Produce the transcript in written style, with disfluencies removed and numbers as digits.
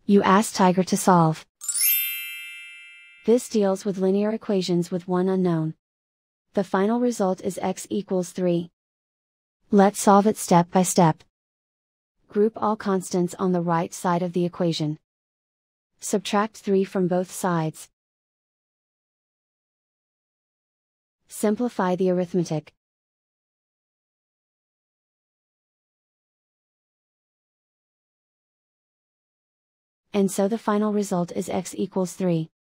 You ask Tiger to solve. This deals with linear equations with one unknown. The final result is x equals 3. Let's solve it step by step. Group all constants on the right side of the equation. Subtract 3 from both sides. Simplify the arithmetic. And so the final result is x equals 3.